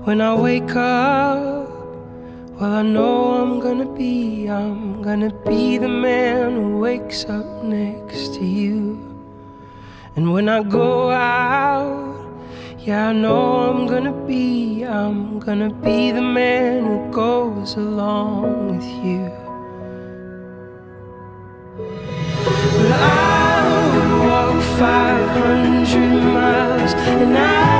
when I wake up, well, I know I'm gonna be the man who wakes up next to you. And when I go out, yeah, I know I'm gonna be the man who goes along with you. Well, I would walk 500 miles and I